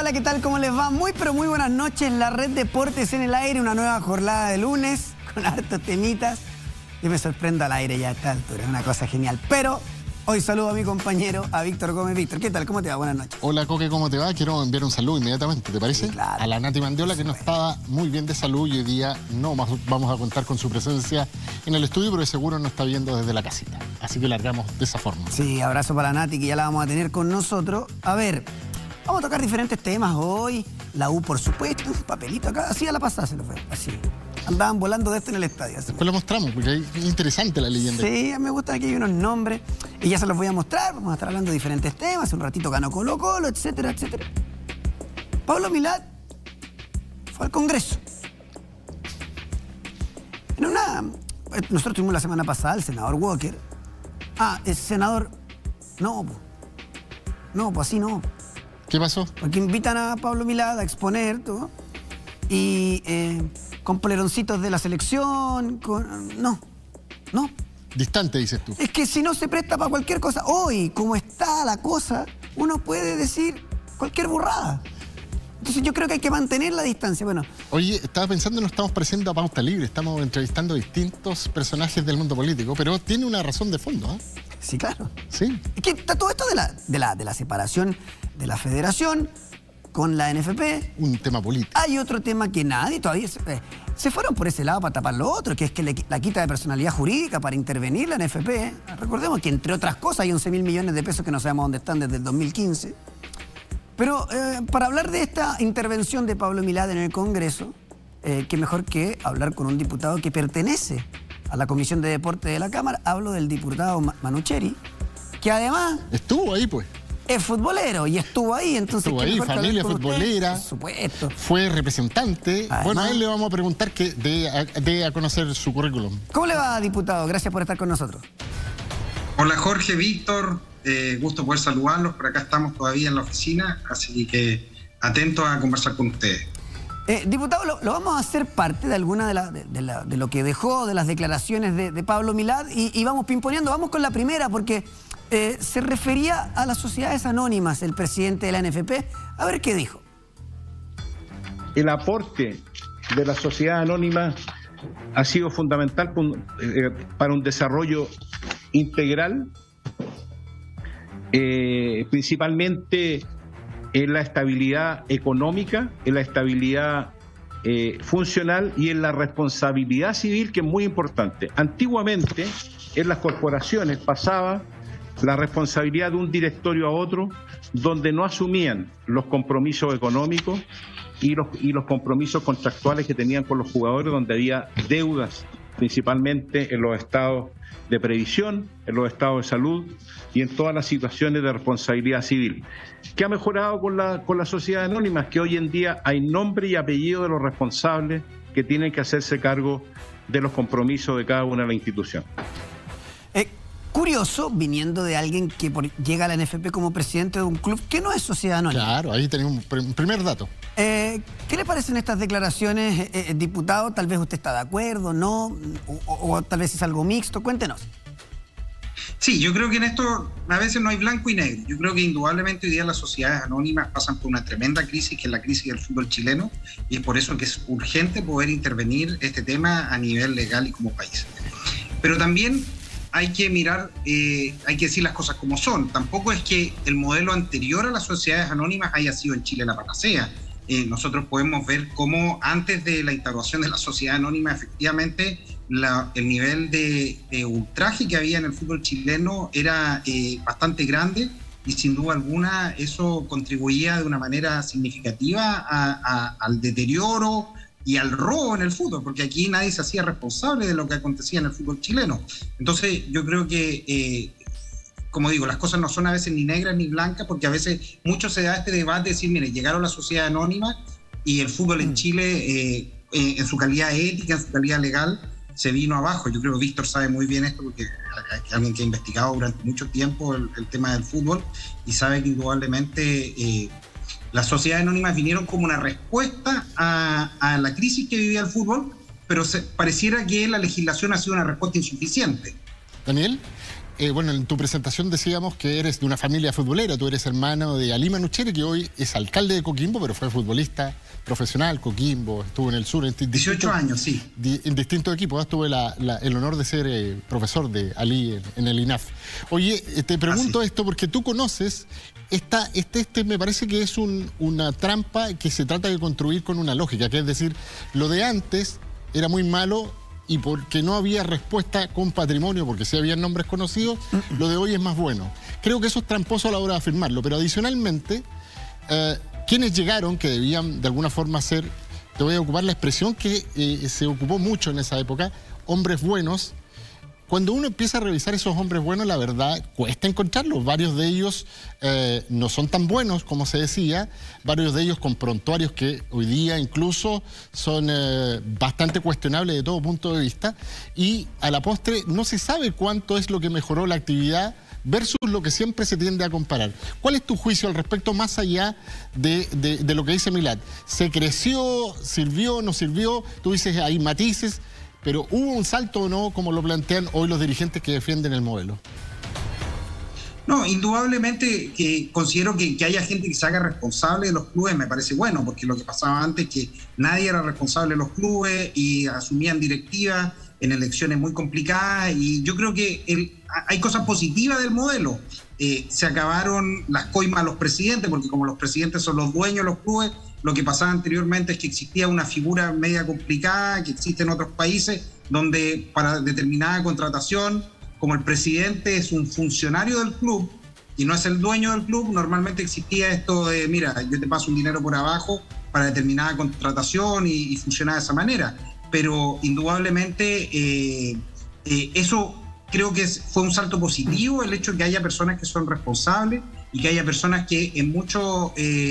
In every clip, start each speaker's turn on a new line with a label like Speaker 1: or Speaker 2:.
Speaker 1: hola, ¿qué tal? ¿Cómo les va? Muy, pero muy buenas noches. La Red Deportes en el aire, una nueva jornada de lunes con hartos temitas. Yo me sorprendo al aire ya a esta altura, es una cosa genial. Pero hoy saludo a mi compañero, a Víctor Gómez. Víctor, ¿qué tal? ¿Cómo te va? Buenas noches.
Speaker 2: Hola, Coque, ¿cómo te va? Quiero enviar un saludo inmediatamente, ¿te parece?
Speaker 1: Sí, claro.
Speaker 2: A la Nati Mandiola, que no estaba muy bien de salud y hoy día no vamos a contar con su presencia en el estudio, pero de seguro nos está viendo desde la casita. Así que largamos de esa forma.
Speaker 1: Sí, abrazo para la Nati, que ya la vamos a tener con nosotros. A ver, vamos a tocar diferentes temas hoy. La U, por supuesto, un papelito acá, así a la pasada se lo fue, así. Andaban volando de esto en el estadio.
Speaker 2: Después lo mostramos, porque es interesante la leyenda.
Speaker 1: Sí, me gusta que hay unos nombres y ya se los voy a mostrar. Vamos a estar hablando de diferentes temas. Un ratito ganó Colo-Colo, etcétera, etcétera. Pablo Milad fue al Congreso. Nosotros tuvimos la semana pasada al senador Walker. Es senador... No, pues así no.
Speaker 2: ¿Qué pasó?
Speaker 1: Porque invitan a Pablo Milad a exponer todo. Y con poleroncitos de la selección, No.
Speaker 2: Distante, dices tú.
Speaker 1: Es que si no se presta para cualquier cosa, hoy, como está la cosa, uno puede decir cualquier burrada. Entonces yo creo que hay que mantener la distancia. Bueno.
Speaker 2: Oye, estaba pensando, no estamos presentando a Pauta Libre, estamos entrevistando a distintos personajes del mundo político, pero tiene una razón de fondo, ¿eh?
Speaker 1: Sí, claro.
Speaker 2: Sí.
Speaker 1: Es que está todo esto de la separación de la federación con la NFP.
Speaker 2: Un tema político.
Speaker 1: Hay otro tema que nadie todavía... se fueron por ese lado para tapar lo otro, que es que la quita de personalidad jurídica para intervenir la NFP. Recordemos que, entre otras cosas, hay 11.000 millones de pesos que no sabemos dónde están desde el 2015. Pero para hablar de esta intervención de Pablo Milad en el Congreso, qué mejor que hablar con un diputado que pertenece a la Comisión de Deporte de la Cámara. Hablo del diputado Manucheri, que además...
Speaker 2: Estuvo ahí, pues.
Speaker 1: Es futbolero y estuvo ahí, entonces...
Speaker 2: Estuvo ahí, familia futbolera.
Speaker 1: Por supuesto.
Speaker 2: Fue representante.
Speaker 1: Además,
Speaker 2: bueno, a él le vamos a preguntar que de a conocer su currículum.
Speaker 1: ¿Cómo le va, diputado? Gracias por estar con nosotros.
Speaker 3: Hola, Jorge, Víctor. Gusto poder saludarlos. Por acá estamos todavía en la oficina, así que atentos a conversar con ustedes.
Speaker 1: Diputado, lo vamos a hacer parte de alguna de lo que dejó, de las declaraciones de Pablo Milad, y vamos pimponeando. Vamos con la primera, porque se refería a las sociedades anónimas, el presidente de la NFP. A ver qué dijo.
Speaker 4: El aporte de la sociedad anónima ha sido fundamental para un desarrollo integral, principalmente en la estabilidad económica, en la estabilidad funcional y en la responsabilidad civil, que es muy importante. Antiguamente, en las corporaciones pasaba la responsabilidad de un directorio a otro, donde no asumían los compromisos económicos y los compromisos contractuales que tenían con los jugadores, donde había deudas, principalmente en los estados de previsión, en los estados de salud y en todas las situaciones de responsabilidad civil. ¿Qué ha mejorado con la sociedad anónima? Es que hoy en día hay nombre y apellido de los responsables que tienen que hacerse cargo de los compromisos de cada una de las instituciones.
Speaker 1: Curioso, viniendo de alguien que llega a la NFP como presidente de un club que no es sociedad anónima.
Speaker 2: Claro, ahí tenemos un primer dato.
Speaker 1: ¿Qué le parecen estas declaraciones, diputado? Tal vez usted está de acuerdo, ¿no? O tal vez es algo mixto. Cuéntenos.
Speaker 3: Sí, yo creo que en esto a veces no hay blanco y negro. Yo creo que indudablemente hoy día las sociedades anónimas pasan por una tremenda crisis, que es la crisis del fútbol chileno, y es por eso que es urgente poder intervenir este tema a nivel legal y como país. Pero también hay que mirar, hay que decir las cosas como son. Tampoco es que el modelo anterior a las sociedades anónimas haya sido en Chile la panacea. Nosotros podemos ver cómo antes de la instauración de la sociedad anónima, efectivamente, el nivel de ultraje que había en el fútbol chileno era bastante grande, y sin duda alguna eso contribuía de una manera significativa al deterioro y al robo en el fútbol, porque aquí nadie se hacía responsable de lo que acontecía en el fútbol chileno. Entonces yo creo que, como digo, las cosas no son a veces ni negras ni blancas, porque a veces mucho se da este debate de decir, mire, llegaron las sociedades anónimas y el fútbol en Chile, en su calidad ética, en su calidad legal, se vino abajo. Yo creo que Víctor sabe muy bien esto, porque es alguien que ha investigado durante mucho tiempo el tema del fútbol, y sabe que indudablemente las sociedades anónimas vinieron como una respuesta a la crisis que vivía el fútbol, pero pareciera que la legislación ha sido una respuesta insuficiente.
Speaker 2: Daniel. bueno, en tu presentación decíamos que eres de una familia futbolera, tú eres hermano de Ali Manucheri, que hoy es alcalde de Coquimbo, pero fue futbolista profesional, Coquimbo, estuvo en el sur.
Speaker 3: 18 años, sí.
Speaker 2: En distintos equipos, tuve el honor de ser profesor de Ali en el INAF. Oye, te pregunto esto porque tú conoces, me parece que es una trampa que se trata de construir con una lógica, que es decir, lo de antes era muy malo y porque no había respuesta con patrimonio, porque sí había nombres conocidos, lo de hoy es más bueno. Creo que eso es tramposo a la hora de afirmarlo, pero adicionalmente, quienes llegaron, que debían de alguna forma ser, te voy a ocupar la expresión que se ocupó mucho en esa época, hombres buenos. Cuando uno empieza a revisar esos hombres buenos, la verdad, cuesta encontrarlos. Varios de ellos no son tan buenos como se decía, varios de ellos con prontuarios que hoy día incluso son bastante cuestionables de todo punto de vista, y a la postre no se sabe cuánto es lo que mejoró la actividad versus lo que siempre se tiende a comparar. ¿Cuál es tu juicio al respecto, más allá de lo que dice Milad? ¿Se creció, sirvió, no sirvió? Tú dices, hay matices, pero ¿hubo un salto o no, como lo plantean hoy los dirigentes que defienden el modelo?
Speaker 3: No, indudablemente que considero que haya gente que se haga responsable de los clubes me parece bueno, porque lo que pasaba antes es que nadie era responsable de los clubes y asumían directivas en elecciones muy complicadas, y yo creo que hay cosas positivas del modelo. Se acabaron las coimas a los presidentes, porque como los presidentes son los dueños de los clubes, lo que pasaba anteriormente es que existía una figura media complicada que existe en otros países, donde para determinada contratación, como el presidente es un funcionario del club y no es el dueño del club, normalmente existía esto de, mira, yo te paso un dinero por abajo para determinada contratación y funcionaba de esa manera. Pero indudablemente eso creo que fue un salto positivo, el hecho de que haya personas que son responsables y que haya personas que en muchos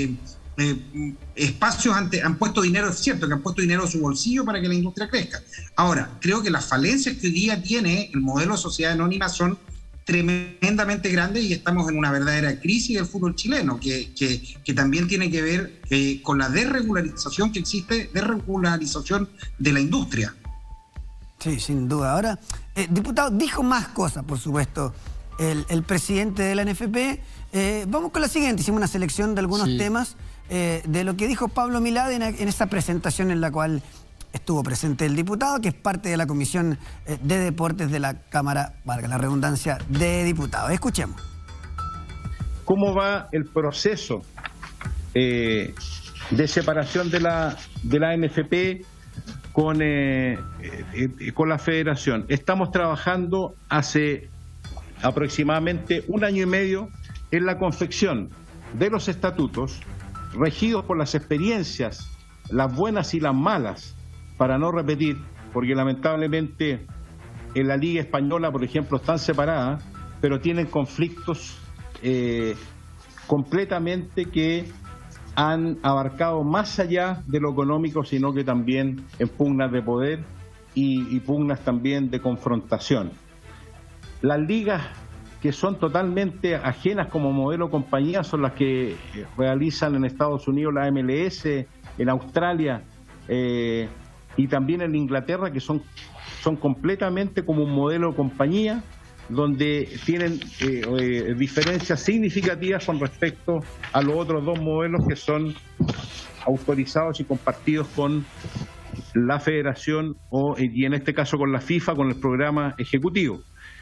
Speaker 3: espacios han puesto dinero, es cierto que han puesto dinero en su bolsillo para que la industria crezca. Ahora, creo que las falencias que hoy día tiene el modelo de sociedad anónima son tremendamente grandes, y estamos en una verdadera crisis del fútbol chileno, que también tiene que ver con la desregularización que existe, desregularización de la industria.
Speaker 1: Sí, sin duda. Ahora, diputado, dijo más cosas, por supuesto, el presidente de la NFP. Vamos con la siguiente, hicimos una selección de algunos temas de lo que dijo Pablo Milad en esa presentación en la cual estuvo presente el diputado, que es parte de la Comisión de Deportes de la Cámara, valga la redundancia, de Diputados. Escuchemos.
Speaker 4: ¿Cómo va el proceso de separación de la NFP con la federación? Estamos trabajando hace aproximadamente 1 año y medio en la confección de los estatutos regidos por las experiencias, las buenas y las malas, para no repetir, porque lamentablemente en la Liga Española, por ejemplo, están separadas, pero tienen conflictos completamente que han abarcado más allá de lo económico, sino que también en pugnas de poder y pugnas también de confrontación. Las ligas que son totalmente ajenas como modelo compañía son las que realizan en Estados Unidos la MLS, en Australia y también en Inglaterra, que son completamente como un modelo compañía, donde tienen diferencias significativas con respecto a los otros 2 modelos que son autorizados y compartidos con la federación y en este caso con la FIFA, con el programa ejecutivo.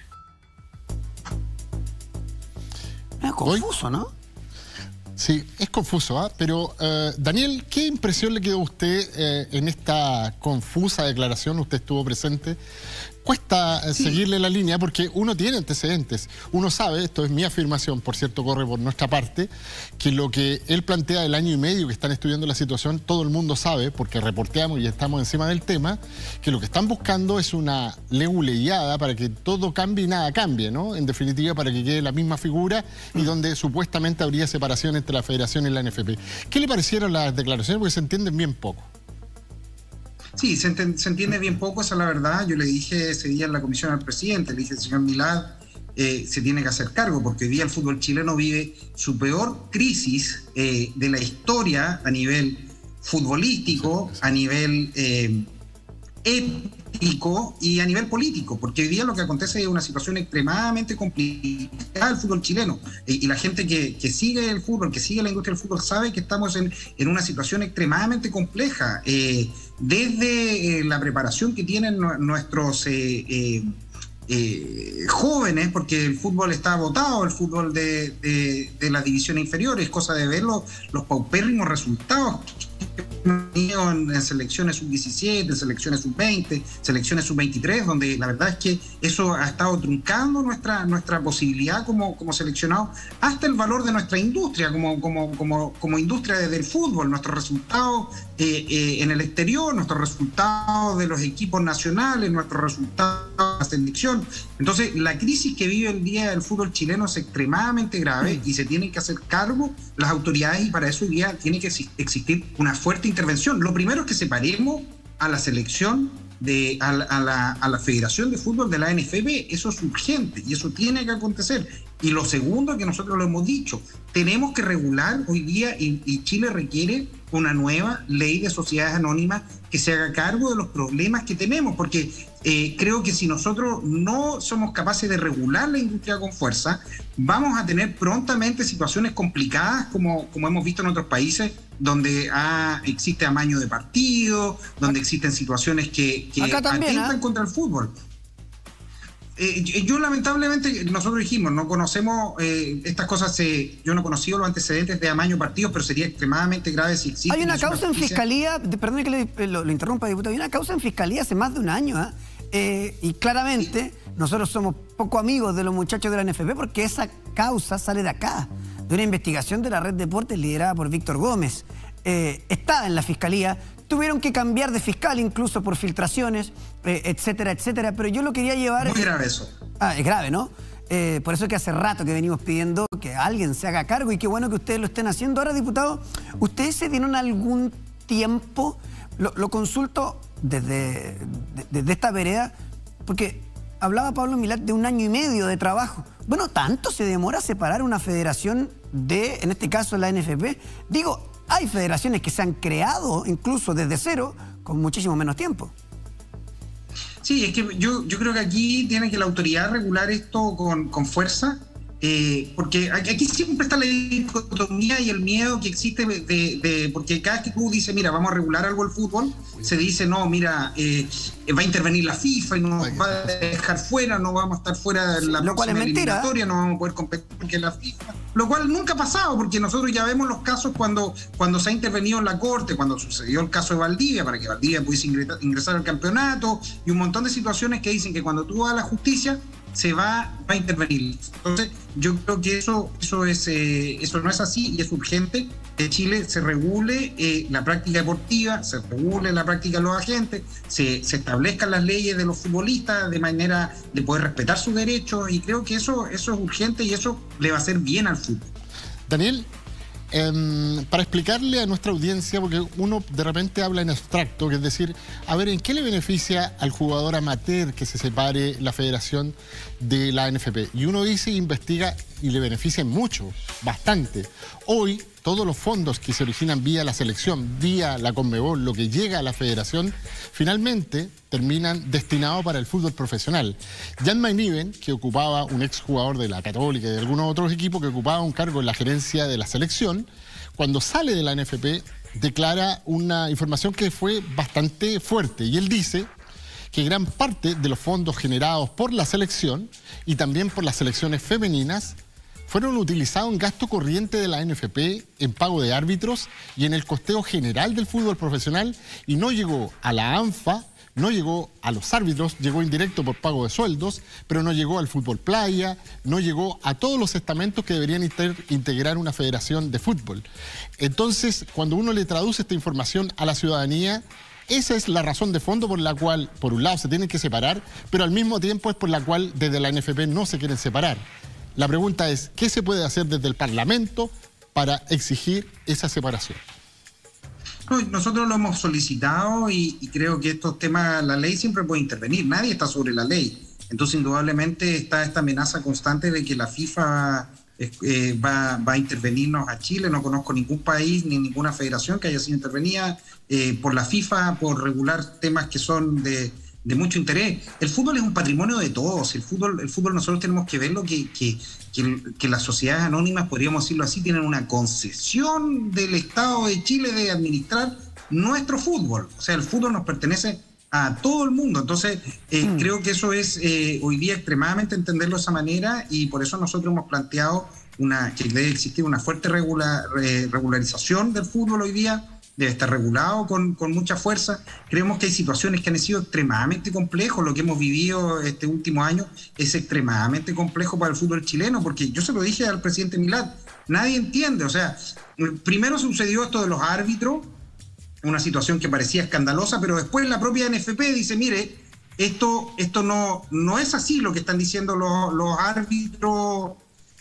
Speaker 1: Es confuso, ¿no?
Speaker 2: Sí, es confuso, pero Daniel, ¿qué impresión le quedó a usted en esta confusa declaración? Usted estuvo presente. Cuesta seguirle la línea porque uno tiene antecedentes. Uno sabe, esto es mi afirmación, por cierto, corre por nuestra parte, que lo que él plantea del año y medio que están estudiando la situación, todo el mundo sabe, porque reporteamos y estamos encima del tema, que lo que están buscando es una leguleyada para que todo cambie y nada cambie, ¿no? En definitiva, para que quede la misma figura y donde supuestamente habría separación entre la Federación y la NFP. ¿Qué le parecieron las declaraciones? Porque se entienden bien poco.
Speaker 3: Sí, se entiende bien poco, esa es la verdad. Yo le dije ese día en la comisión al presidente, le dije, señor Milad, se tiene que hacer cargo, porque hoy día el fútbol chileno vive su peor crisis de la historia a nivel futbolístico, a nivel ético y a nivel político, porque hoy día lo que acontece es una situación extremadamente complicada del fútbol chileno, y la gente que sigue el fútbol, que sigue la industria del fútbol, sabe que estamos en una situación extremadamente compleja, desde la preparación que tienen nuestros jóvenes, porque el fútbol está agotado, el fútbol de las divisiones inferiores, cosa de ver los paupérrimos resultados en selecciones sub-17, en selecciones sub-20, selecciones sub-23, donde la verdad es que eso ha estado truncando nuestra posibilidad como seleccionados, hasta el valor de nuestra industria como industria del fútbol, nuestros resultados en el exterior, nuestros resultados de los equipos nacionales, nuestros resultados de la selección. Entonces, la crisis que vive el día del fútbol chileno es extremadamente grave y se tienen que hacer cargo las autoridades, y para eso hoy día tiene que existir una fuerte intervención. Lo primero es que separemos a la selección a la Federación de Fútbol de la NFP. Eso es urgente y eso tiene que acontecer. Y lo segundo, que nosotros lo hemos dicho, tenemos que regular hoy día, y Chile requiere una nueva ley de sociedades anónimas que se haga cargo de los problemas que tenemos, porque creo que si nosotros no somos capaces de regular la industria con fuerza, vamos a tener prontamente situaciones complicadas como hemos visto en otros países, donde existe amaño de partidos, donde existen situaciones que atentan contra el fútbol. Yo lamentablemente, nosotros dijimos, no conocemos estas cosas, yo no he conocido los antecedentes de amaño de partidos, pero sería extremadamente grave si existe.
Speaker 1: Hay una causa en fiscalía, perdón que lo interrumpa, diputado, hay una causa en fiscalía hace más de un año, y claramente nosotros somos poco amigos de los muchachos de la NFP, porque esa causa sale de acá, de una investigación de la Red Deportes liderada por Víctor Gómez. Está en la fiscalía, tuvieron que cambiar de fiscal incluso por filtraciones, etcétera, etcétera, pero yo lo quería llevar...
Speaker 3: Muy grave eso.
Speaker 1: Es grave, ¿no? Por eso que hace rato que venimos pidiendo que alguien se haga cargo, y qué bueno que ustedes lo estén haciendo. Ahora, diputado, ¿ustedes se dieron algún tiempo? Lo consulto desde esta vereda, porque hablaba Pablo Milat de 1 año y medio de trabajo. Bueno, ¿tanto se demora separar una federación en este caso, la NFP? Digo, hay federaciones que se han creado incluso desde cero con muchísimo menos tiempo.
Speaker 3: Sí, es que yo creo que aquí tiene que la autoridad regular esto con fuerza, porque aquí siempre está la dicotomía y el miedo que existe porque cada vez que tú dices, mira, vamos a regular algo el fútbol, se dice, no, mira, va a intervenir la FIFA y nos va a dejar fuera, no vamos a estar fuera de la próxima eliminatoria, no vamos a poder competir porque la FIFA... Lo cual nunca ha pasado, porque nosotros ya vemos los casos cuando se ha intervenido en la Corte, cuando sucedió el caso de Valdivia, para que Valdivia pudiese ingresar al campeonato, y un montón de situaciones que dicen que cuando tú vas a la justicia, se va a intervenir. Entonces, yo creo que eso no es así, y es urgente que Chile se regule la práctica deportiva, se regule la práctica de los agentes, se establezcan las leyes de los futbolistas de manera de poder respetar sus derechos, y creo que eso es urgente y eso le va a hacer bien al fútbol.
Speaker 2: Daniel, para explicarle a nuestra audiencia, porque uno de repente habla en abstracto, que es decir, a ver, ¿en qué le beneficia al jugador amateur que se separe la federación de la NFP? Y uno dice, investiga y le beneficia mucho, bastante. Hoy, todos los fondos que se originan vía la selección, vía la Conmebol, lo que llega a la federación, finalmente terminan destinados para el fútbol profesional. Jan Mainiven, que ocupaba, un exjugador de la Católica y de algunos otros equipos, que ocupaba un cargo en la gerencia de la selección, cuando sale de la NFP, declara una información que fue bastante fuerte. Y él dice que gran parte de los fondos generados por la selección y también por las selecciones femeninas fueron utilizados en gasto corriente de la NFP, en pago de árbitros y en el costeo general del fútbol profesional, y no llegó a la ANFA, no llegó a los árbitros, llegó indirecto por pago de sueldos, pero no llegó al fútbol playa, no llegó a todos los estamentos que deberían integrar una federación de fútbol. Entonces, cuando uno le traduce esta información a la ciudadanía, esa es la razón de fondo por la cual, por un lado, se tienen que separar, pero al mismo tiempo es por la cual desde la NFP no se quieren separar. La pregunta es, ¿qué se puede hacer desde el Parlamento para exigir esa separación?
Speaker 3: Nosotros lo hemos solicitado y creo que estos temas, la ley siempre puede intervenir, nadie está sobre la ley. Entonces, indudablemente está esta amenaza constante de que la FIFA va a intervenirnos a Chile. No conozco ningún país ni ninguna federación que haya sido intervenida por la FIFA por regular temas que son de mucho interés. El fútbol es un patrimonio de todos. El fútbol nosotros tenemos que verlo que las sociedades anónimas, podríamos decirlo así, tienen una concesión del Estado de Chile de administrar nuestro fútbol. O sea, el fútbol nos pertenece a todo el mundo. Entonces, creo que eso es hoy día extremadamente entenderlo de esa manera, y por eso nosotros hemos planteado que debe existir una fuerte regularización del fútbol hoy día. Debe estar regulado con mucha fuerza. Creemos que hay situaciones que han sido extremadamente complejos. Lo que hemos vivido este último año es extremadamente complejo para el fútbol chileno, porque yo se lo dije al presidente Milad, nadie entiende. O sea, primero sucedió esto de los árbitros, una situación que parecía escandalosa, pero después la propia NFP dice, mire, esto no es así lo que están diciendo los árbitros,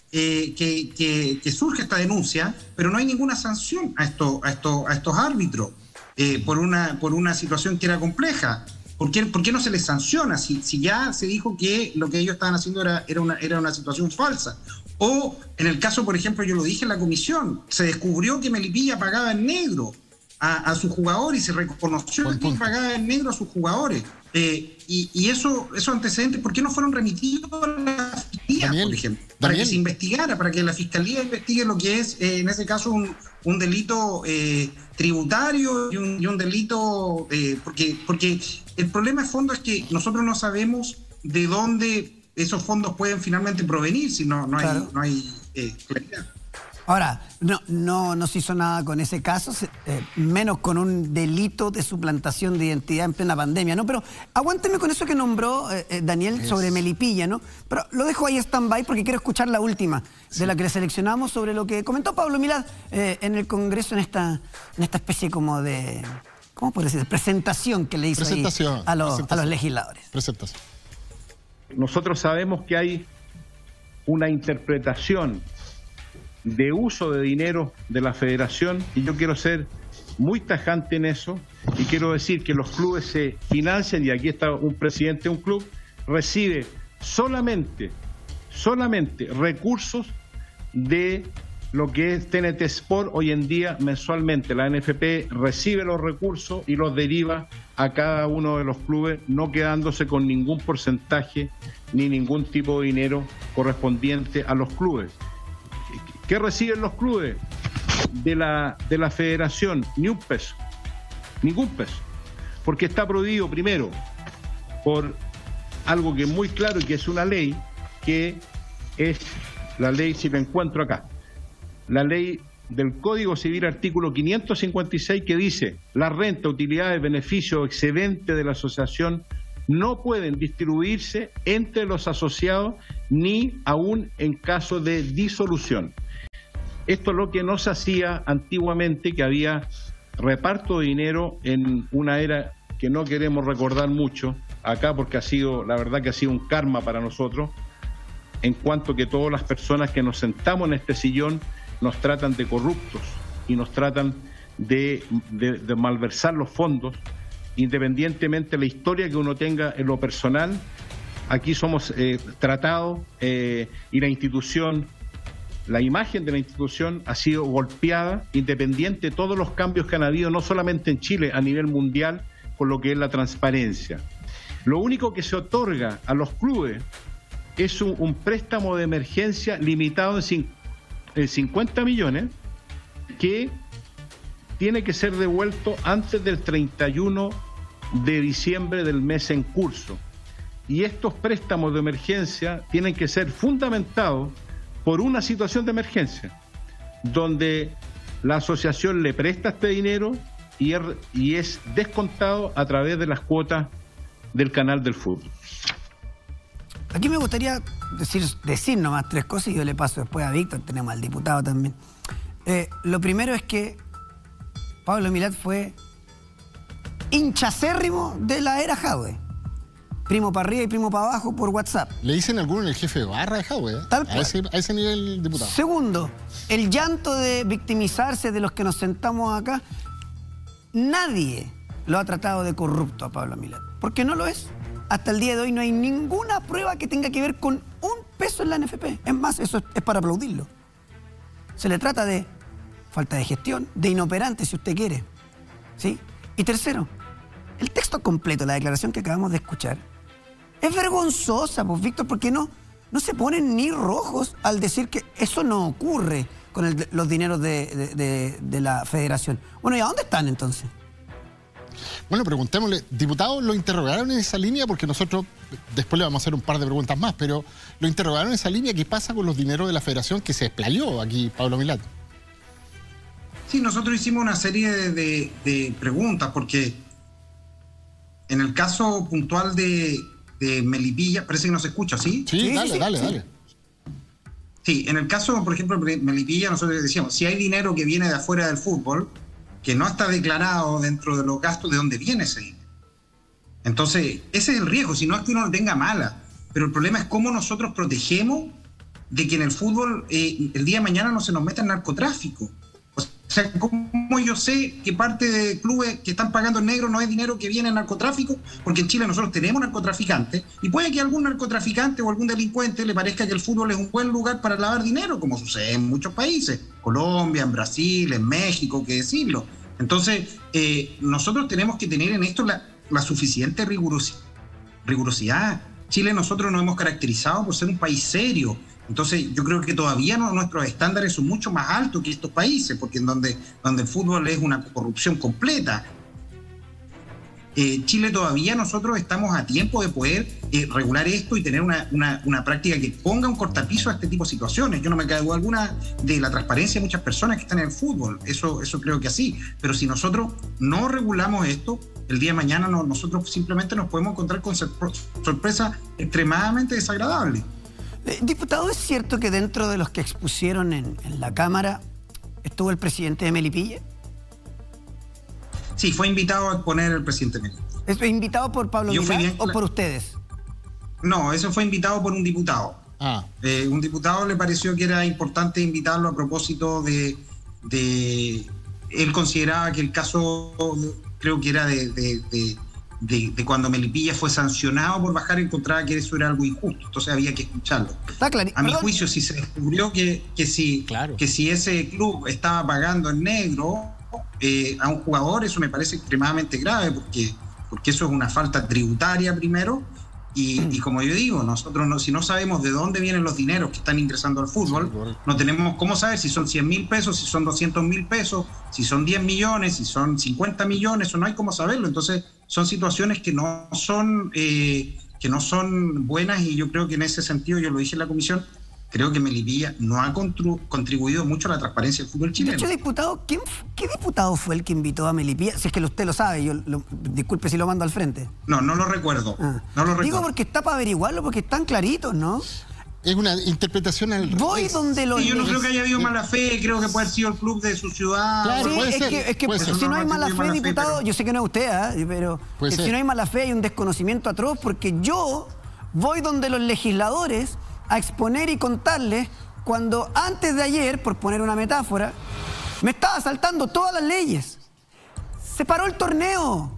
Speaker 3: que surge esta denuncia, pero no hay ninguna sanción a estos árbitros por una situación que era compleja. ¿Por qué no se les sanciona si ya se dijo que lo que ellos estaban haciendo era una situación falsa? O en el caso, por ejemplo, yo lo dije en la comisión, se descubrió que Melipilla pagaba en negro a sus jugadores y se reconoció que pagaba en negro a sus jugadores. Y esos antecedentes, ¿por qué no fueron remitidos a la Fiscalía, por ejemplo? Para que se investigara, para que la Fiscalía investigue lo que es, en ese caso, un delito tributario y un delito... porque el problema de fondo es que nosotros no sabemos de dónde esos fondos pueden finalmente provenir, si no hay claridad.
Speaker 1: Ahora, no se hizo nada con ese caso, menos con un delito de suplantación de identidad en plena pandemia, ¿no? Pero aguánteme con eso que nombró Daniel sobre Melipilla, ¿no? Pero lo dejo ahí stand-by porque quiero escuchar la última, de la que le seleccionamos, sobre lo que comentó Pablo Milad en el Congreso, en esta especie como de, ¿cómo puede decir? Presentación que le hizo ahí a los legisladores.
Speaker 2: Presentación.
Speaker 4: Nosotros sabemos que hay una interpretación de uso de dinero de la federación, y yo quiero ser muy tajante en eso, y quiero decir que los clubes se financian, y aquí está un presidente de un club, recibe solamente recursos de lo que es TNT Sport hoy en día mensualmente. La NFP recibe los recursos y los deriva a cada uno de los clubes, no quedándose con ningún porcentaje ni ningún tipo de dinero correspondiente a los clubes. ¿Qué reciben los clubes de la federación? Ni un peso, ningún peso, porque está prohibido primero por algo que es muy claro y que es una ley, que es la ley, si la encuentro acá, la ley del Código Civil, artículo 556, que dice: la renta, utilidades, beneficio, excedente de la asociación no pueden distribuirse entre los asociados ni aún en caso de disolución. Esto es lo que no se hacía antiguamente, que había reparto de dinero en una era que no queremos recordar mucho acá, porque la verdad que ha sido un karma para nosotros, en cuanto que todas las personas que nos sentamos en este sillón nos tratan de corruptos y nos tratan de malversar los fondos, independientemente de la historia que uno tenga en lo personal. Aquí somos tratados y la institución, la imagen de la institución ha sido golpeada, independiente de todos los cambios que han habido, no solamente en Chile, a nivel mundial, con lo que es la transparencia. Lo único que se otorga a los clubes es un préstamo de emergencia limitado en 50 millones, que tiene que ser devuelto antes del 31 de diciembre del mes en curso. Y estos préstamos de emergencia tienen que ser fundamentados por una situación de emergencia, donde la asociación le presta este dinero y es descontado a través de las cuotas del canal del fútbol.
Speaker 1: Aquí me gustaría decir nomás tres cosas, y yo le paso después a Víctor, tenemos al diputado también. Lo primero es que Pablo Milad fue hinchacérrimo de la era Jadwe. Primo para arriba y primo para abajo por WhatsApp.
Speaker 2: Le dicen alguno el jefe de barra de Jadwe,
Speaker 1: Tal cual.
Speaker 2: A ese nivel, diputado.
Speaker 1: Segundo, el llanto de victimizarse de los que nos sentamos acá. Nadie lo ha tratado de corrupto a Pablo Milad, porque no lo es. Hasta el día de hoy no hay ninguna prueba que tenga que ver con un peso en la NFP. Es más, eso es para aplaudirlo. Se le trata de falta de gestión, de inoperante, si usted quiere. ¿Sí? Y tercero, el texto completo, la declaración que acabamos de escuchar, es vergonzosa, pues, Víctor, porque no se ponen ni rojos al decir que eso no ocurre con los dineros de la federación. Bueno, ¿y a dónde están entonces?
Speaker 2: Bueno, preguntémosle, diputados, ¿lo interrogaron en esa línea? Porque nosotros después le vamos a hacer un par de preguntas más, pero ¿lo interrogaron en esa línea? ¿Qué pasa con los dineros de la federación que se explayó aquí, Pablo Milad?
Speaker 3: Sí, nosotros hicimos una serie de preguntas, porque en el caso puntual de Melipilla, parece que no se escucha, ¿sí?
Speaker 2: Sí, dale.
Speaker 3: Sí, en el caso, por ejemplo, de Melipilla, nosotros decíamos, si hay dinero que viene de afuera del fútbol, que no está declarado dentro de los gastos, ¿de dónde viene ese dinero? Entonces, ese es el riesgo, si no es que uno lo tenga mala, pero el problema es cómo nosotros protegemos de que en el fútbol el día de mañana no se nos meta el narcotráfico. O sea, ¿cómo yo sé que parte de clubes que están pagando en negro no es dinero que viene en narcotráfico? Porque en Chile nosotros tenemos narcotraficantes y puede que a algún narcotraficante o algún delincuente le parezca que el fútbol es un buen lugar para lavar dinero, como sucede en muchos países, Colombia, en Brasil, en México, qué decirlo. Entonces, nosotros tenemos que tener en esto la suficiente rigurosidad. Chile nosotros nos hemos caracterizado por ser un país serio. Entonces yo creo que todavía nuestros estándares son mucho más altos que estos países, porque en donde el fútbol es una corrupción completa. Chile todavía nosotros estamos a tiempo de poder regular esto y tener una práctica que ponga un cortapiso a este tipo de situaciones. Yo no me cae duda alguna de la transparencia de muchas personas que están en el fútbol, eso creo que así, pero si nosotros no regulamos esto, el día de mañana nosotros simplemente nos podemos encontrar con sorpresas extremadamente desagradables.
Speaker 1: Diputado, ¿es cierto que dentro de los que expusieron en la Cámara estuvo el presidente de Melipilla?
Speaker 3: Sí, fue invitado a exponer el presidente Melipilla.
Speaker 1: ¿Es invitado por Pablo Milad o por ustedes?
Speaker 3: No, eso fue invitado por un diputado. Un diputado le pareció que era importante invitarlo a propósito de él consideraba que el caso, creo que era de cuando Melipilla fue sancionado por bajar, encontraba que eso era algo injusto, entonces había que escucharlo. A mi juicio, si se descubrió que si ese club estaba pagando en negro a un jugador, eso me parece extremadamente grave, porque eso es una falta tributaria primero, y como yo digo, nosotros si no sabemos de dónde vienen los dineros que están ingresando al fútbol, no tenemos cómo saber si son 100.000 pesos, si son 200.000 pesos, si son 10 millones, si son 50 millones, eso no hay cómo saberlo. Entonces son situaciones que no son buenas, y yo creo que en ese sentido, yo lo dije en la comisión, creo que Melipilla no ha contribuido mucho a la transparencia del fútbol chileno.
Speaker 1: De hecho, diputado, ¿qué diputado fue el que invitó a Melipilla? Si es que usted lo sabe, disculpe si lo mando al frente.
Speaker 3: No lo recuerdo. No lo recuerdo.
Speaker 1: Digo porque está para averiguarlo, porque están claritos, ¿no?
Speaker 2: Es una interpretación al revés.
Speaker 1: Donde los...
Speaker 3: Sí, yo no creo que haya habido mala fe, creo que puede haber sido el club de su ciudad.
Speaker 2: Claro,
Speaker 1: sí,
Speaker 2: puede ser,
Speaker 1: es que si no hay mala fe, diputado, yo sé que no es usted, pero si no hay mala fe, hay un desconocimiento atroz, porque yo voy donde los legisladores a exponer y contarles cuando antes de ayer, por poner una metáfora, me estaba saltando todas las leyes. Se paró el torneo.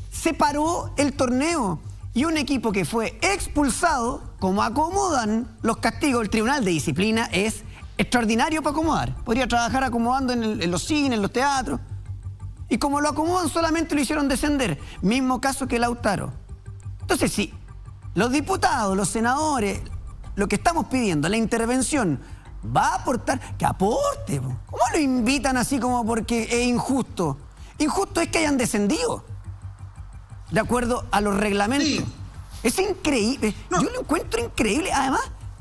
Speaker 1: Y un equipo que fue expulsado, como acomodan los castigos del Tribunal de Disciplina, es extraordinario para acomodar. Podría trabajar acomodando en los cines, en los teatros. Y como lo acomodan, solamente lo hicieron descender. Mismo caso que Lautaro. Entonces, sí, los diputados, los senadores, lo que estamos pidiendo, la intervención, va a aportar, que aporte. ¿Cómo lo invitan así como porque es injusto? Injusto es que hayan descendido, de acuerdo a los reglamentos. Sí. Es increíble. No. Yo lo encuentro increíble. Además,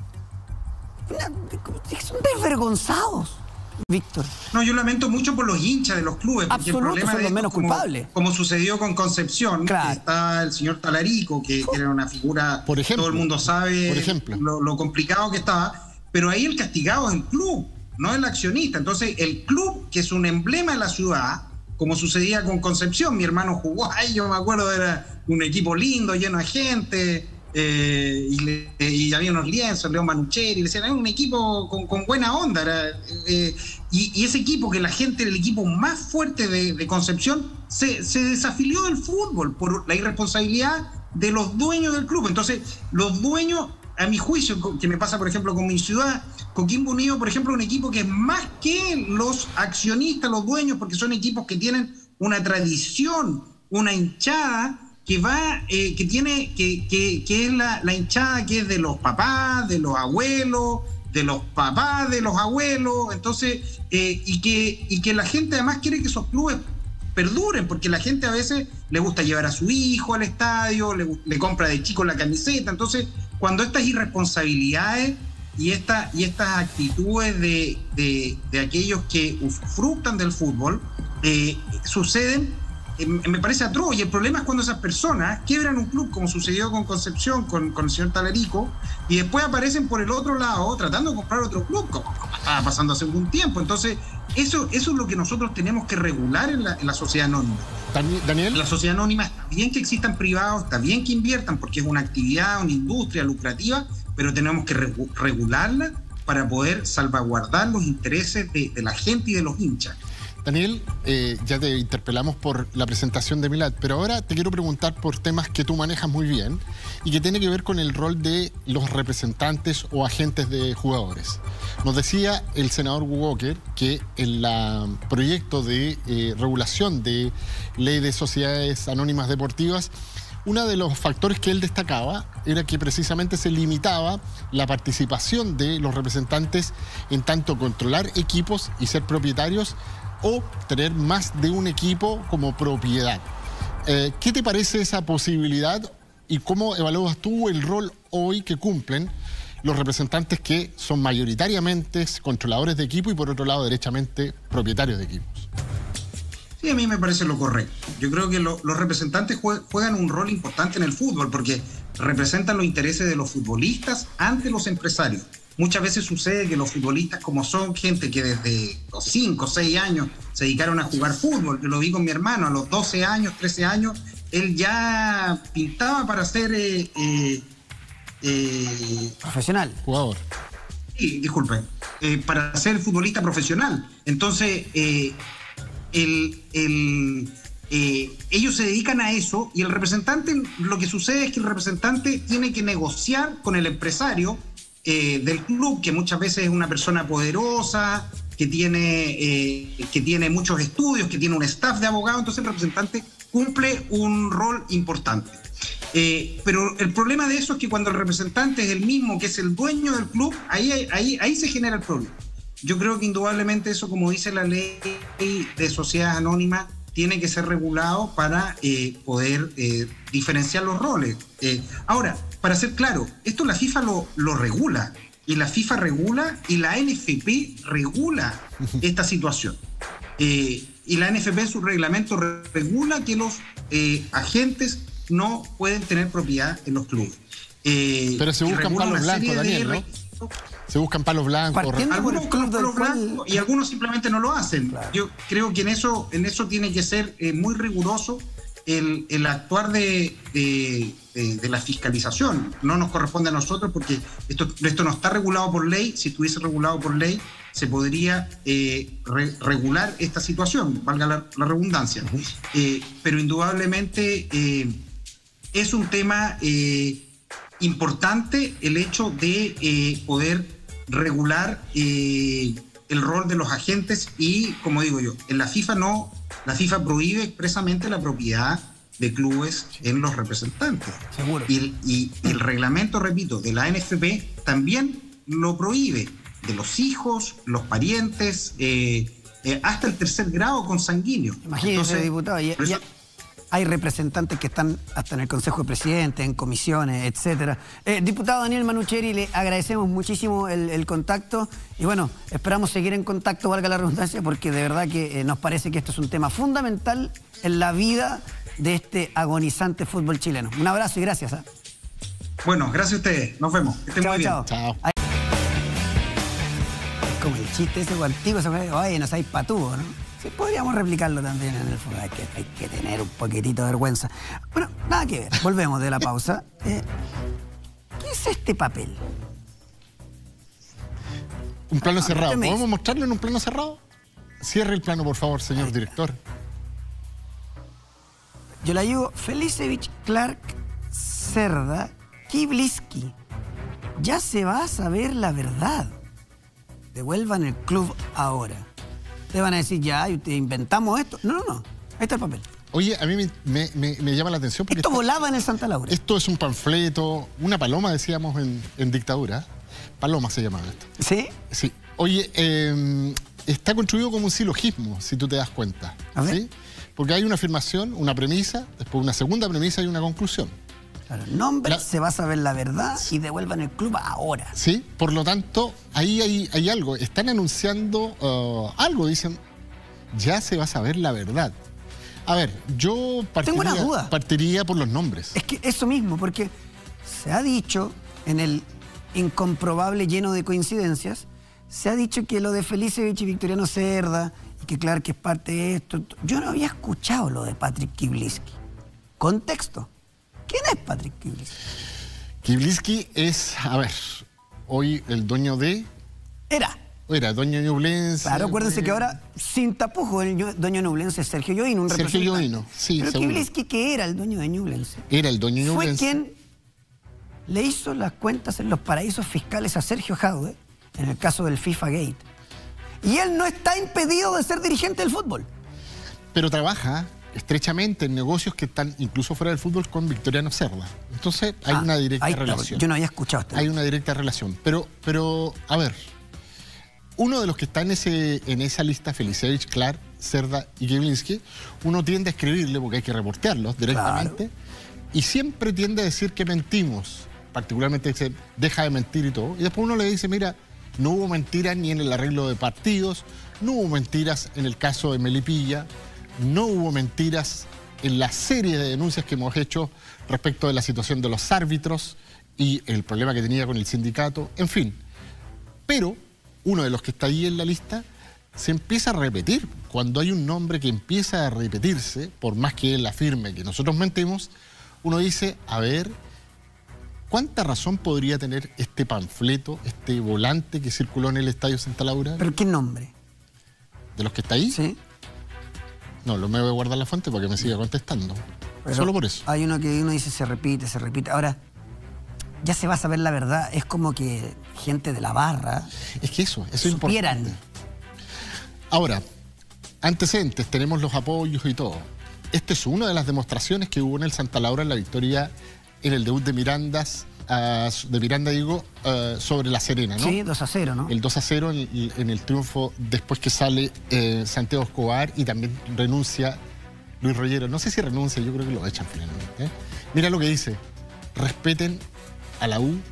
Speaker 1: son desvergonzados, Víctor.
Speaker 3: No, yo lamento mucho por los hinchas de los clubes. Porque
Speaker 1: Absoluto,
Speaker 3: el problema
Speaker 1: son los menos culpables.
Speaker 3: Como sucedió con Concepción, claro, que está el señor Talarico, que era una figura, por ejemplo, todo el mundo sabe lo complicado que estaba, pero ahí el castigado es el club, no el accionista. Entonces, el club, que es un emblema de la ciudad, como sucedía con Concepción, mi hermano jugó ahí, yo me acuerdo, era un equipo lindo, lleno de gente, y había unos lienzos, León Manucheri, era un equipo con buena onda, y ese equipo, que la gente era el equipo más fuerte de Concepción, se desafilió del fútbol por la irresponsabilidad de los dueños del club. Entonces, los dueños a mi juicio, que me pasa por ejemplo con mi ciudad, Coquimbo Unido, por ejemplo, un equipo que es más que los accionistas, los dueños, porque son equipos que tienen una tradición, una hinchada que va, que es la hinchada que es de los papás, de los abuelos, de los papás de los abuelos, entonces, y que la gente además quiere que esos clubes perduren, porque la gente a veces le gusta llevar a su hijo al estadio, le compra de chico la camiseta. Entonces, cuando estas irresponsabilidades y estas actitudes de aquellos que usufructan del fútbol suceden, me parece atroz. Y el problema es cuando esas personas quiebran un club, como sucedió con Concepción, con el señor Talerico, y después aparecen por el otro lado tratando de comprar otro club, como estaba pasando hace algún tiempo. Entonces, eso es lo que nosotros tenemos que regular en la sociedad anónima.
Speaker 2: Daniel.
Speaker 3: En la sociedad anónima está bien que existan privados, está bien que inviertan, porque es una actividad, una industria lucrativa, pero tenemos que regularla para poder salvaguardar los intereses de la gente y de los hinchas.
Speaker 2: Daniel, ya te interpelamos por la presentación de Milad, pero ahora te quiero preguntar por temas que tú manejas muy bien y que tiene que ver con el rol de los representantes o agentes de jugadores. Nos decía el senador Walker que en el proyecto de regulación de ley de sociedades anónimas deportivas, uno de los factores que él destacaba era que precisamente se limitaba la participación de los representantes en tanto controlar equipos y ser propietarios o tener más de un equipo como propiedad. ¿Qué te parece esa posibilidad y cómo evalúas tú el rol hoy que cumplen los representantes que son mayoritariamente controladores de equipo y por otro lado derechamente propietarios de equipos?
Speaker 3: Sí, a mí me parece lo correcto. Yo creo que los representantes juegan un rol importante en el fútbol porque representan los intereses de los futbolistas ante los empresarios. Muchas veces sucede que los futbolistas, como son gente que desde los 5 o 6 años se dedicaron a jugar fútbol, yo lo vi con mi hermano, a los 12 años, 13 años, él ya pintaba para ser
Speaker 1: profesional.
Speaker 2: Jugador.
Speaker 3: Sí, disculpen, para ser futbolista profesional. Entonces, ellos se dedican a eso y el representante, lo que sucede es que el representante tiene que negociar con el empresario del club, que muchas veces es una persona poderosa, que tiene muchos estudios, que tiene un staff de abogados. Entonces el representante cumple un rol importante. Pero el problema de eso es que cuando el representante es el mismo que es el dueño del club, ahí se genera el problema. Yo creo que indudablemente eso, como dice la ley de sociedades anónimas, tiene que ser regulado para poder diferenciar los roles. Ahora, para ser claro, esto la FIFA lo regula, y la FIFA regula y la NFP regula esta situación. Y la NFP en su reglamento regula que los agentes no pueden tener propiedad en los clubes.
Speaker 2: Pero se buscan palos blancos, Daniel, ¿no? Se buscan palos blancos.
Speaker 3: Algunos con los palos blancos y algunos simplemente no lo hacen. Claro. Yo creo que en eso tiene que ser muy riguroso el actuar de la fiscalización. No nos corresponde a nosotros porque esto no está regulado por ley. Si estuviese regulado por ley, se podría regular esta situación, valga la redundancia. Pero indudablemente es un tema importante el hecho de poder regular el rol de los agentes y, como digo yo, en la FIFA no, la FIFA prohíbe expresamente la propiedad de clubes en los representantes.
Speaker 1: Seguro.
Speaker 3: Y el reglamento, repito, de la NFP también lo prohíbe, de los hijos, los parientes, hasta el tercer grado consanguíneo.
Speaker 1: Imagínese, diputado, hay representantes que están hasta en el Consejo de Presidentes, en comisiones, etcétera. Diputado Daniel Manucheri, le agradecemos muchísimo el contacto y bueno, esperamos seguir en contacto, valga la redundancia, porque de verdad que nos parece que esto es un tema fundamental en la vida de este agonizante fútbol chileno. Un abrazo y gracias.
Speaker 3: Bueno, gracias a ustedes. Nos vemos. Que estén muy bien.
Speaker 2: Chao.
Speaker 1: Es como el chiste ese antiguo, oye, no sabéis patúo, ¿no? Sí, podríamos replicarlo también en el fútbol. Hay que tener un poquitito de vergüenza. Bueno, nada que ver. Volvemos de la pausa. ¿Qué es este papel?
Speaker 2: Un plano cerrado. ¿Podemos mostrarlo en un plano cerrado? Cierre el plano, por favor, señor director.
Speaker 1: Yo la digo Felicevich Clark Cerda Kibliski. Ya se va a saber la verdad. Devuelvan el club ahora. Te van a decir, ya, inventamos esto. No. Ahí está el papel.
Speaker 2: Oye, a mí me llama la atención porque...
Speaker 1: Esto volaba en el Santa Laura.
Speaker 2: Esto es un panfleto, una paloma, decíamos en dictadura. Paloma se llamaba esto.
Speaker 1: ¿Sí?
Speaker 2: Sí. Oye, está construido como un silogismo, si tú te das cuenta.
Speaker 1: A ver.
Speaker 2: ¿Sí? Porque hay una afirmación, una premisa, después una segunda premisa y una conclusión.
Speaker 1: Claro, nombre, se va a saber la verdad y devuelvan el club ahora.
Speaker 2: Sí, por lo tanto, ahí hay algo. Están anunciando algo, dicen, ya se va a saber la verdad. A ver, yo
Speaker 1: Tengo una duda.
Speaker 2: partiría por los nombres.
Speaker 1: Es que eso mismo, porque se ha dicho en el incomprobable lleno de coincidencias, se ha dicho que lo de Felicevich y Victoriano Cerda, y que claro que es parte de esto. Yo no había escuchado lo de Patrick Kiblisky. Contexto. ¿Quién es Patrick Kiblisky?
Speaker 2: Kiblisky es, a ver, hoy el dueño de...
Speaker 1: Era
Speaker 2: dueño de Ñublense.
Speaker 1: Claro, acuérdense que ahora, sin tapujos, el dueño de Ñublense es Sergio Llovino, un
Speaker 2: Sergio
Speaker 1: representante.
Speaker 2: Llovino, sí,
Speaker 1: Pero
Speaker 2: seguro.
Speaker 1: Kiblisky, que era el dueño de Ñublense,
Speaker 2: Era el dueño de
Speaker 1: fue
Speaker 2: Ñublense.
Speaker 1: quien le hizo las cuentas en los paraísos fiscales a Sergio Jadwe en el caso del FIFA Gate. Y él no está impedido de ser dirigente del fútbol.
Speaker 2: Pero trabaja estrechamente en negocios que están incluso fuera del fútbol con Victoriano Cerda. Entonces hay una directa relación.
Speaker 1: Yo no había escuchado esto.
Speaker 2: Hay una directa relación. Pero a ver, uno de los que está en esa lista, Felicevich, Clark, Cerda y Kiblisky, uno tiende a escribirle, porque hay que reportearlos directamente, y siempre tiende a decir que mentimos, particularmente dice, deja de mentir y todo, y después uno le dice, mira, no hubo mentiras ni en el arreglo de partidos, no hubo mentiras en el caso de Melipilla, no hubo mentiras en la serie de denuncias que hemos hecho respecto de la situación de los árbitros y el problema que tenía con el sindicato, en fin. Pero uno de los que está ahí en la lista se empieza a repetir. Cuando hay un nombre que empieza a repetirse, por más que él afirme que nosotros mentimos, uno dice, a ver, ¿cuánta razón podría tener este panfleto, este volante que circuló en el Estadio Santa Laura?
Speaker 1: ¿Pero qué nombre?
Speaker 2: ¿De los que está ahí?
Speaker 1: Sí.
Speaker 2: No, me voy a guardar la fuente para que me siga contestando.
Speaker 1: Pero
Speaker 2: solo por eso.
Speaker 1: Hay uno que uno dice se repite. Ahora, ya se va a saber la verdad. Es como que gente de la barra...
Speaker 2: Es que eso es
Speaker 1: supieran.
Speaker 2: Importante. Ahora, antecedentes, tenemos los apoyos y todo. Esta es una de las demostraciones que hubo en el Santa Laura en la victoria, en el debut de Miranda sobre La Serena, ¿no?
Speaker 1: Sí, 2-0, ¿no?
Speaker 2: El 2-0 en el triunfo después que sale Santiago Escobar y también renuncia Luis Rollero. No sé si renuncia, yo creo que lo echan finalmente. Mira lo que dice, respeten a la U,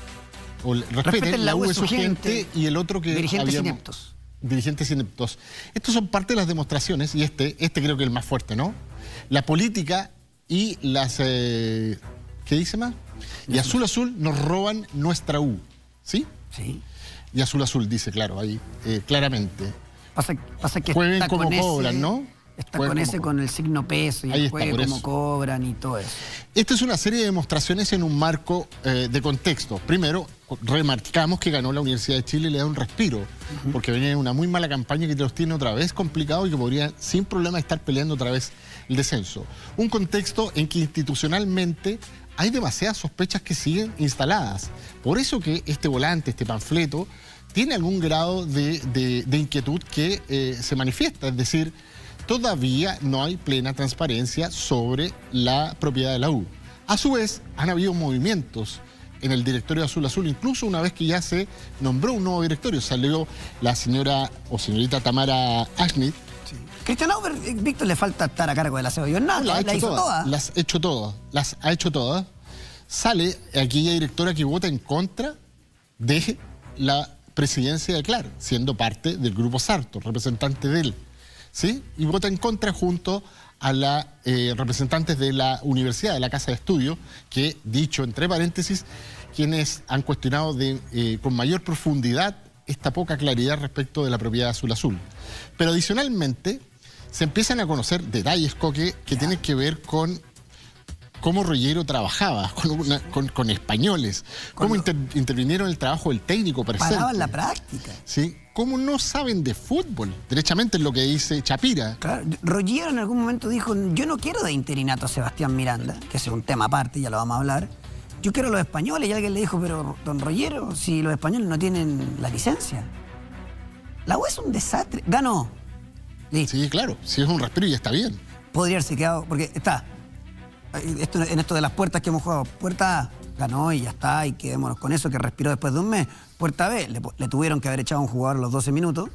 Speaker 2: o respeten la U de su gente y el otro que
Speaker 1: dirigentes ineptos.
Speaker 2: Dirigentes ineptos. Estos son parte de las demostraciones y este creo que es el más fuerte, ¿no? La política y las... ¿qué dice más? Y Azul Azul nos roban nuestra U, ¿sí?
Speaker 1: Sí.
Speaker 2: Y Azul Azul dice, claro, ahí, claramente.
Speaker 1: Pasa que
Speaker 2: jueguen
Speaker 1: está
Speaker 2: como
Speaker 1: con
Speaker 2: cobran, ¿no?
Speaker 1: Está con el signo peso y
Speaker 2: ahí
Speaker 1: el
Speaker 2: está,
Speaker 1: juegue
Speaker 2: por
Speaker 1: como
Speaker 2: eso.
Speaker 1: cobran y todo eso.
Speaker 2: Esta es una serie de demostraciones en un marco de contexto. Primero, remarcamos que ganó la Universidad de Chile y le da un respiro, porque venía de una muy mala campaña que los tiene otra vez complicado y que podría sin problema estar peleando otra vez el descenso. Un contexto en que institucionalmente hay demasiadas sospechas que siguen instaladas. Por eso que este volante, este panfleto, tiene algún grado de inquietud que se manifiesta. Es decir, todavía no hay plena transparencia sobre la propiedad de la U. A su vez, han habido movimientos en el directorio de Azul Azul, incluso una vez que ya se nombró un nuevo directorio. Salió la señora o señorita Tamara Ashmit.
Speaker 1: Sí. Cristian Auber, Víctor, le falta estar a cargo de la CEO. No, la hizo todas.
Speaker 2: Las ha hecho todas. Sale aquella directora que vota en contra de la presidencia de Clark, siendo parte del grupo Sarto, representante de él, ¿sí? Y vota en contra junto a la representantes de la universidad, de la Casa de Estudio, que, dicho entre paréntesis, quienes han cuestionado con mayor profundidad esta poca claridad respecto de la propiedad Azul Azul. Pero adicionalmente se empiezan a conocer detalles, Coque, que tienen que ver con cómo Rollero trabajaba con españoles, cómo intervinieron en el trabajo del técnico presente.
Speaker 1: Paraban la práctica.
Speaker 2: ¿Sí? Cómo no saben de fútbol. Derechamente es lo que dice Chapira.
Speaker 1: Claro, Rollero en algún momento dijo, yo no quiero de interinato a Sebastián Miranda, que es un tema aparte, ya lo vamos a hablar. yo quiero a los españoles, y alguien le dijo, pero don Rollero, si los españoles no tienen la licencia. La U es un desastre. Ganó. Listo.
Speaker 2: Sí, claro, si es un respiro y está bien.
Speaker 1: Podría haberse quedado, porque está, en esto de las puertas que hemos jugado, puerta A, ganó y ya está, y quedémonos con eso, que respiró después de un mes. Puerta B, le tuvieron que haber echado a un jugador a los 12 minutos,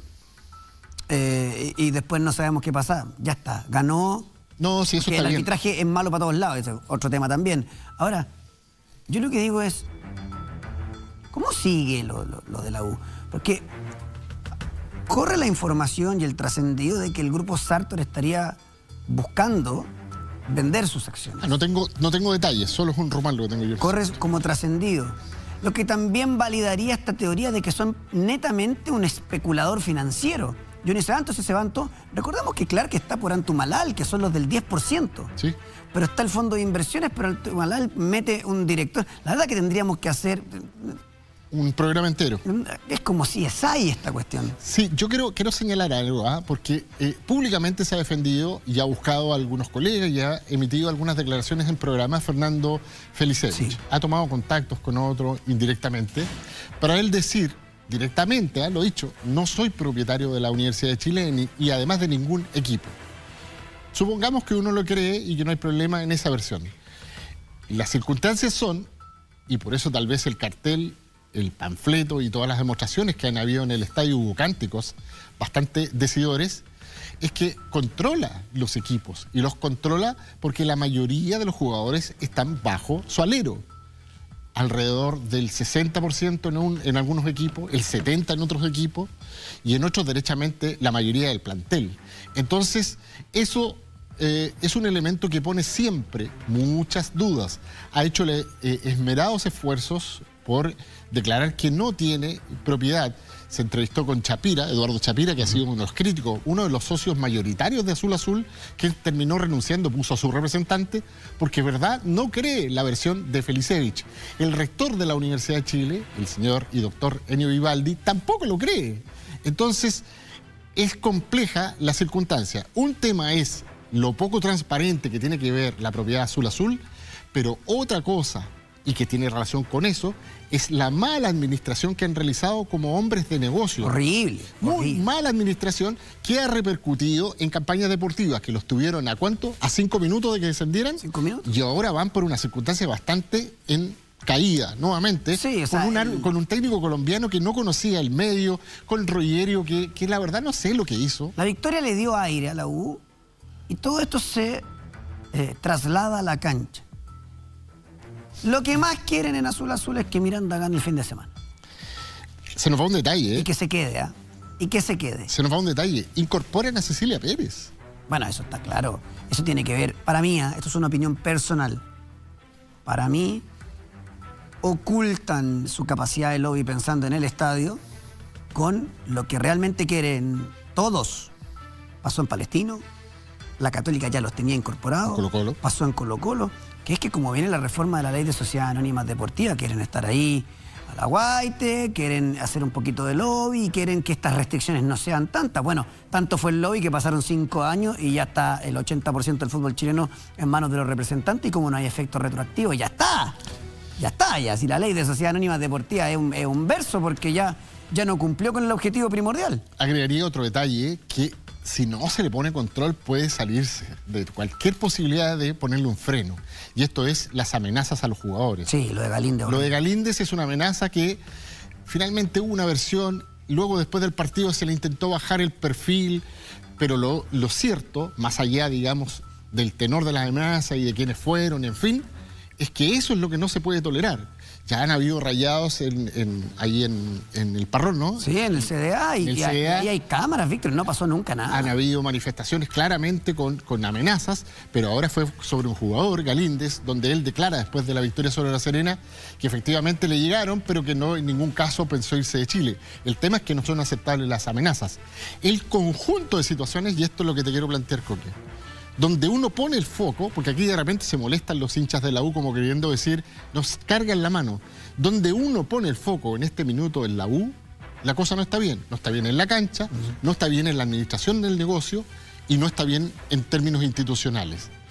Speaker 1: y después no sabemos qué pasa. Ya está, ganó.
Speaker 2: No, sí, eso está
Speaker 1: el
Speaker 2: bien.
Speaker 1: arbitraje es malo para todos lados, ese es otro tema también. Ahora, yo lo que digo es, ¿cómo sigue lo de la U? Porque corre la información y el trascendido de que el grupo Sartor estaría buscando vender sus acciones.
Speaker 2: No tengo detalles, solo es un rumor lo que tengo yo.
Speaker 1: Corre como trascendido. Lo que también validaría esta teoría de que son netamente un especulador financiero. Johnny Santos y Cebanto, recordemos que Clark está por Antumalal, que son los del 10%.
Speaker 2: Sí.
Speaker 1: Pero está el fondo de inversiones, pero Antumalal mete un director. La verdad que tendríamos que hacer...
Speaker 2: Un programa entero.
Speaker 1: Es como si es ahí esta cuestión.
Speaker 2: Sí, yo quiero señalar algo, porque públicamente se ha defendido y ha buscado a algunos colegas y ha emitido algunas declaraciones en programas Fernando Felicevich.
Speaker 1: Sí.
Speaker 2: Ha tomado contactos con otros indirectamente para él decir directamente, lo dicho, no soy propietario de la Universidad de Chile y además de ningún equipo. Supongamos que uno lo cree y que no hay problema en esa versión. Las circunstancias son, y por eso tal vez el cartel, el panfleto y todas las demostraciones que han habido en el estadio hubo cánticos bastante decidores, es que controla los equipos y los controla porque la mayoría de los jugadores están bajo su alero. Alrededor del 60% en algunos equipos, el 70% en otros equipos y en otros derechamente la mayoría del plantel. Entonces, eso es un elemento que pone siempre muchas dudas. Ha hecho esmerados esfuerzos por declarar que no tiene propiedad. Se entrevistó con Chapira, Eduardo Chapira, que ha sido uno de los críticos, uno de los socios mayoritarios de Azul Azul, que terminó renunciando, puso a su representante, porque verdad no cree la versión de Felicevich. El rector de la Universidad de Chile, el señor y doctor Ennio Vivaldi, tampoco lo cree. Entonces, es compleja la circunstancia. Un tema es lo poco transparente que tiene que ver la propiedad Azul Azul, pero otra cosa, y que tiene relación con eso, es la mala administración que han realizado como hombres de negocio.
Speaker 1: Horrible.
Speaker 2: Muy mala administración que ha repercutido en campañas deportivas que los tuvieron ¿a cuánto? ¿A 5 minutos de que descendieran?
Speaker 1: 5 minutos.
Speaker 2: Y ahora van por una circunstancia bastante en caída, nuevamente,
Speaker 1: sí, o sea,
Speaker 2: con un técnico colombiano que no conocía el medio, con Rogerio, que la verdad no sé lo que hizo.
Speaker 1: La victoria le dio aire a la U y todo esto se traslada a la cancha. Lo que más quieren en Azul Azul es que Miranda gane el fin de semana.
Speaker 2: Se nos va un detalle,
Speaker 1: Y que se quede, ¿ah? Y que se quede.
Speaker 2: Se nos va un detalle. Incorporan a Cecilia Pérez.
Speaker 1: Bueno, eso está claro. Eso tiene que ver, para mí, esto es una opinión personal. Para mí, ocultan su capacidad de lobby pensando en el estadio con lo que realmente quieren todos. Pasó en Palestino, la Católica ya los tenía incorporados.
Speaker 2: Colo-Colo.
Speaker 1: Pasó en Colo-Colo. Que es que como viene la reforma de la ley de sociedades anónimas deportivas, quieren estar ahí a la guaite, quieren hacer un poquito de lobby y quieren que estas restricciones no sean tantas. Bueno, tanto fue el lobby que pasaron 5 años y ya está el 80% del fútbol chileno en manos de los representantes y como no hay efecto retroactivo, ya está. Ya está, ya. Si la ley de sociedades anónimas deportivas es un verso porque ya no cumplió con el objetivo primordial.
Speaker 2: Agregaría otro detalle que si no se le pone control puede salirse de cualquier posibilidad de ponerle un freno. Y esto es las amenazas a los jugadores.
Speaker 1: Sí, lo de Galíndez.
Speaker 2: Lo de Galíndez es una amenaza que finalmente hubo una versión, luego después del partido se le intentó bajar el perfil, pero lo cierto, más allá, digamos, del tenor de las amenazas y de quiénes fueron, en fin, es que eso es lo que no se puede tolerar. Ya han habido rayados ahí en el Parrón, ¿no?
Speaker 1: Sí, en el CDA. Y ahí hay cámaras, Víctor, no pasó nunca nada.
Speaker 2: Han habido manifestaciones claramente con amenazas, pero ahora fue sobre un jugador, Galíndez, donde él declara después de la victoria sobre La Serena que efectivamente le llegaron, pero que no en ningún caso pensó irse de Chile. El tema es que no son aceptables las amenazas. El conjunto de situaciones, y esto es lo que te quiero plantear, Coque, donde uno pone el foco, porque aquí de repente se molestan los hinchas de la U como queriendo decir, nos cargan la mano. Donde uno pone el foco en este minuto en la U, la cosa no está bien. No está bien en la cancha, no está bien en la administración del negocio y no está bien en términos institucionales.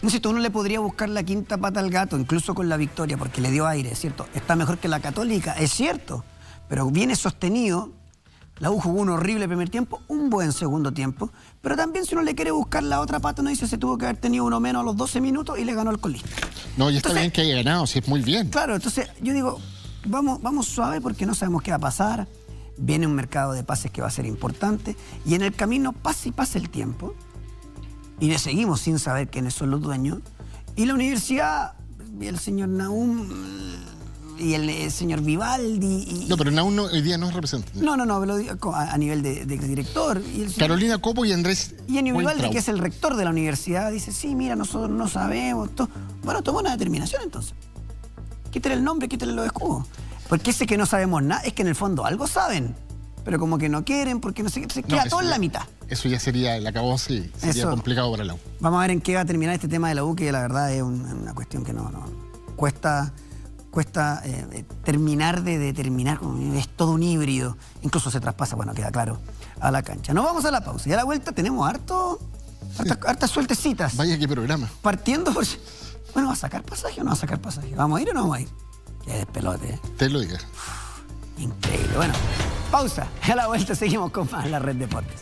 Speaker 1: No sé, uno le podría buscar la quinta pata al gato, incluso con la victoria, porque le dio aire, ¿cierto? Está mejor que la Católica, es cierto, pero viene sostenido. La U jugó un horrible primer tiempo, un buen segundo tiempo, pero también si uno le quiere buscar la otra pata, uno dice se tuvo que haber tenido uno menos a los 12 minutos y le ganó al colista.
Speaker 2: No, y está bien que haya ganado, sí, es muy bien.
Speaker 1: Claro, entonces yo digo, vamos suave porque no sabemos qué va a pasar. Viene un mercado de pases que va a ser importante y en el camino pasa y pasa el tiempo. Y le seguimos sin saber quiénes son los dueños. Y la universidad, y el señor Nahum, y el señor Vivaldi...
Speaker 2: No, pero Nahum hoy día no es representante.
Speaker 1: No, pero a nivel de director. Y el señor,
Speaker 2: Carolina Copo y Andrés...
Speaker 1: Y en Vivaldi, que es el rector de la universidad, dice, sí, mira, nosotros no sabemos. Bueno, tomó una determinación entonces. Quítale el nombre, quítale los escudos. Porque ese que no sabemos nada es que en el fondo algo saben. Pero como que no quieren, porque no sé qué, se queda todo en la mitad.
Speaker 2: Eso ya sería el acabose y sería complicado para la U.
Speaker 1: Vamos a ver en qué va a terminar este tema de la U, que la verdad es una cuestión que no cuesta terminar de determinar, es todo un híbrido. Incluso se traspasa, bueno, queda claro, a la cancha. Nos vamos a la pausa y a la vuelta tenemos hartas sueltecitas.
Speaker 2: Vaya qué programa.
Speaker 1: Partiendo por... Bueno, ¿va a sacar pasaje o no va a sacar pasaje? ¿Vamos a ir o no vamos a ir? Qué despelote, ¿eh?
Speaker 2: Te lo digo.
Speaker 1: Increíble. Bueno, pausa. Y a la vuelta seguimos con más La Red Deportes.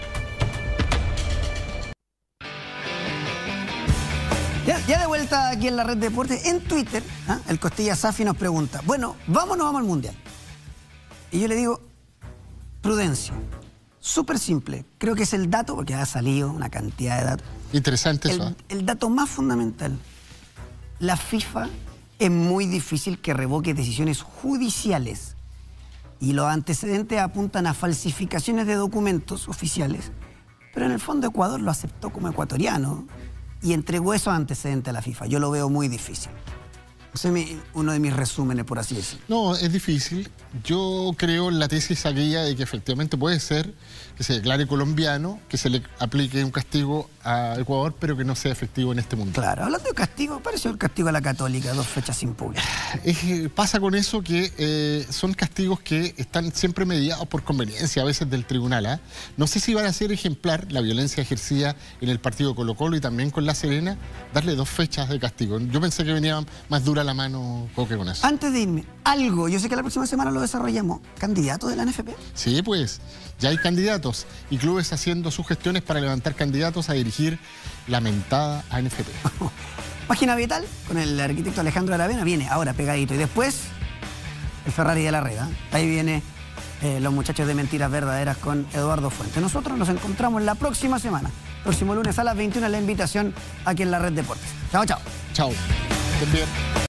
Speaker 1: Ya de vuelta aquí en La Red Deportes. En Twitter, el Costilla Safi nos pregunta, bueno, ¿vamos o no vamos al Mundial? Y yo le digo, prudencia. Súper simple. Creo que es el dato, porque ha salido una cantidad de datos.
Speaker 2: Interesante eso.
Speaker 1: El dato más fundamental. La FIFA es muy difícil que revoque decisiones judiciales. Y los antecedentes apuntan a falsificaciones de documentos oficiales. Pero en el fondo Ecuador lo aceptó como ecuatoriano y entregó esos antecedentes a la FIFA. Yo lo veo muy difícil. Ese es uno de mis resúmenes, por así decirlo.
Speaker 2: No, es difícil. Yo creo en la tesis aquella de que efectivamente puede ser que se declare colombiano, que se le aplique un castigo a Ecuador, pero que no sea efectivo en este mundo.
Speaker 1: Claro, hablando de castigo, pareció el castigo a la Católica, 2 fechas sin público.
Speaker 2: Pasa con eso que son castigos que están siempre mediados por conveniencia a veces del tribunal. No sé si van a ser ejemplar la violencia ejercida en el partido Colo-Colo y también con La Serena, darle 2 fechas de castigo. Yo pensé que venía más dura la mano Coque con eso.
Speaker 1: Antes de irme, algo, yo sé que la próxima semana lo desarrollamos, ¿candidatos de la NFP?
Speaker 2: Sí, pues, ya hay candidatos y clubes haciendo sus gestiones para levantar candidatos a dirigir la mentada ANFP.
Speaker 1: Página Vital, con el arquitecto Alejandro Aravena, viene ahora pegadito. Y después, el Ferrari de la Red. Ahí viene los muchachos de Mentiras Verdaderas con Eduardo Fuentes. Nosotros nos encontramos la próxima semana. Próximo lunes a las 21, la invitación aquí en La Red Deportes. Chao, chao.
Speaker 2: Chao. Estén bien.